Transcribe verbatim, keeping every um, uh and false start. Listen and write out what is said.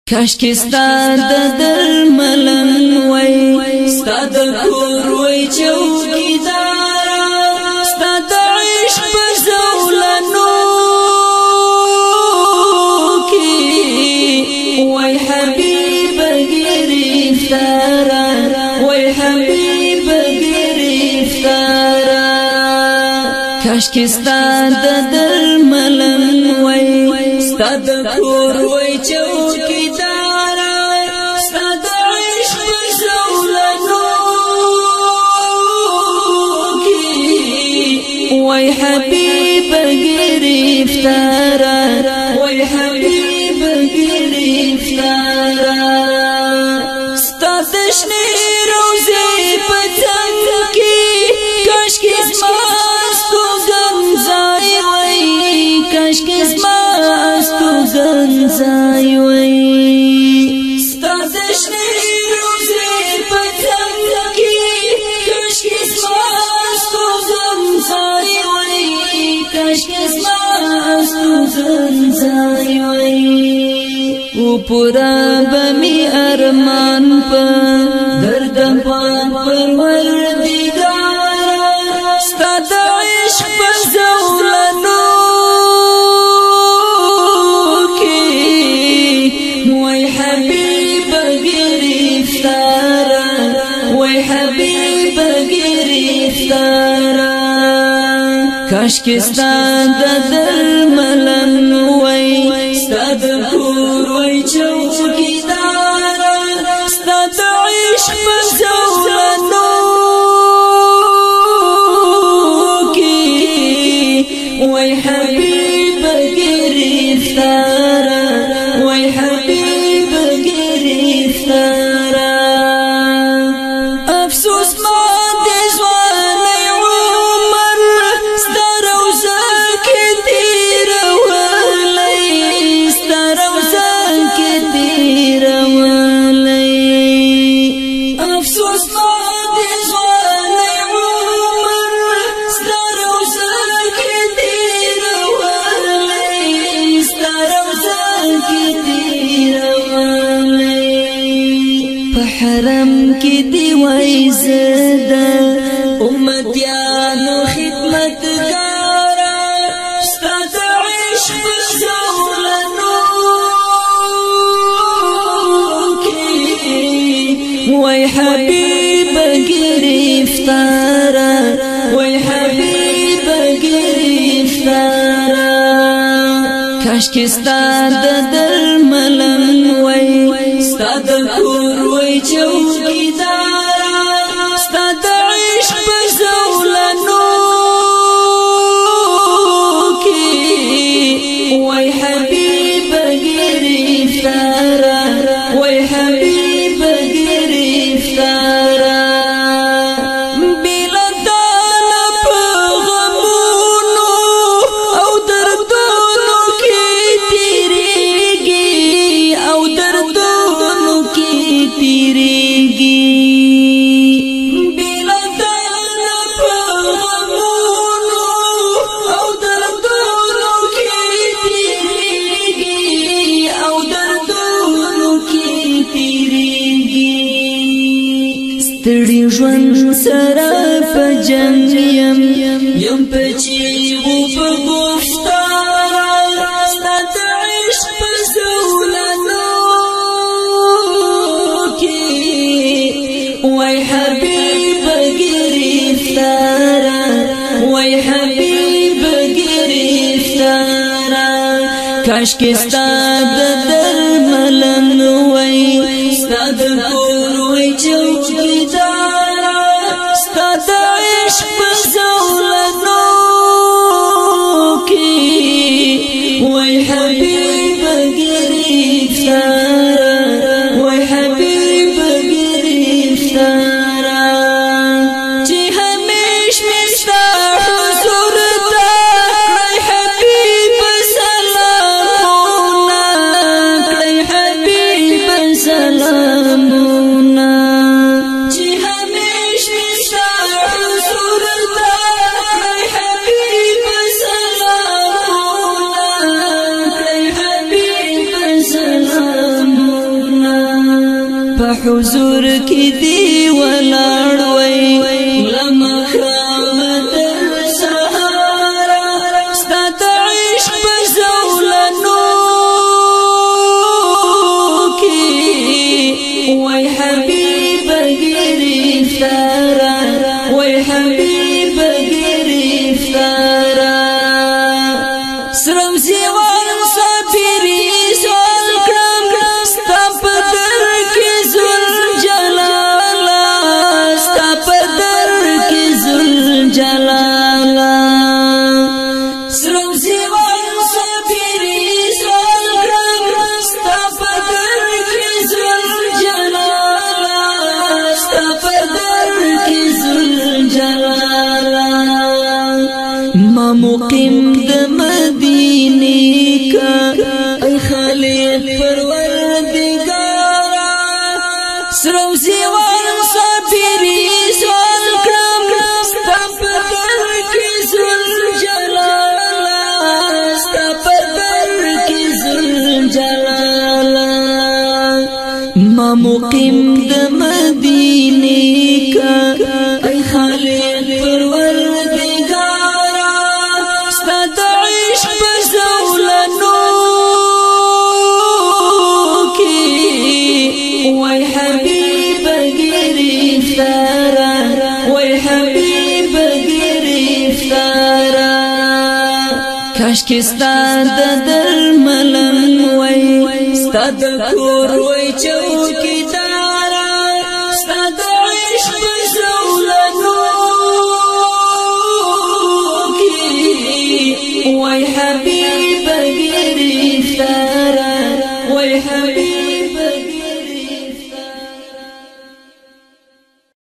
کاشکی ستا د درملن وای ستا د کور وای چوکیدارا ستا د عشق په زولنو کې وای حبیب گرفتارا وای حبیب گرفتارا کاشکی ستا د درملن وای ستا د کور وای چوکیدارا وای حبیب گرفتارا وای حبیب گرفتارا ستا دشنی روزی پتنگ کی کاشکی زماستو گنزای وای کاشکی زماستو گنزای وای ستا دشنی روزی پتنگ کی کاشکی زماستو گنزای کاشکی زماستو زنزای وی او پورا بمی ارمان پا دردم پان پروردگارا ستا دا عشق پا زولنو کی وی حبیب گرفتارا وی حبیب گرفتارا کاشکی ستا د درملن وای ستا د کور وای چوکیدارا ستا د عشق په زولنو کې وای حبیب گرفتارا وای حبیب گرفتارا افسوس ما حرم کی دی وای زدا امتیانو خدمتگارا ستا د عشق زولنو کی وای حبیب گرفتارا وای حبیب گرفتارا کاشکی ستا د درملن وای ستا د کور وای چوکیدارا ستا د عشق په زولنو کې وای حبیب گرفتارا وای حبیب گرفتارا بلدانا په غمونو او دردونو کې تیریږي او دردونو کې تیریږي بلدانا په غمونو او دردونو کې تیریږي او دردونو کې تیریږي ستړي ژوند سره په جنګ یم یم په چیغو په گفتارا ستا د عشق په زولنو وای حبیب گرفتارا وای حبیب گرفتارا کاشکی ستا د درملن وای ستا د کور وای چوکیدارا ستا د عشق په زولنو کې وای حبیب گرفتارا وای حبیب گرفتارا چې همیش مستا حضور ته کړی حبیب سلامونه کړی حبیب سلامونه په حضور کې دی ولاړ وای لما خامت سهارا ستاد عشق په زولنو کې وای حبیب گرفتارا وای حبیب گرفتارا سروزی وال صابری سوال کرم ستا پدر کی ذل جلالا ستا پدر کی ذل جلالا سروزی وال صابری سوال کرم ستا پدر کی ذل جلالا ستا پدر کی ذل جلالا ما مقیم د مدینه کا ای خالق پروردگارا سروزی وال صابری سوال کرم ستا پدر کی ذل جلالا ستا پدر کی ذل جلالا ما مقیم د مدینه کا ای خالق پروردگارا ستاد عشق په زولنو کې وای حبیب گرفتارا وای حبیب گرفتارا کاش کې ستاد درملن وای ستاد کور وای چوکیدار